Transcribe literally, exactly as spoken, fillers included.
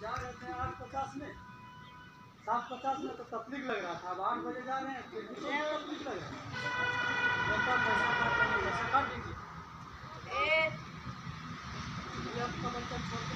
जा रहे थे आठ पचास में, सात पचास में तो तकलीफ लग रहा था। अब आठ बजे जा रहे हैं फिर भी तकलीफ लग रहा है। पैसा काट रहे हैं, पैसा काट दीजिए। आपका बच्चा छोड़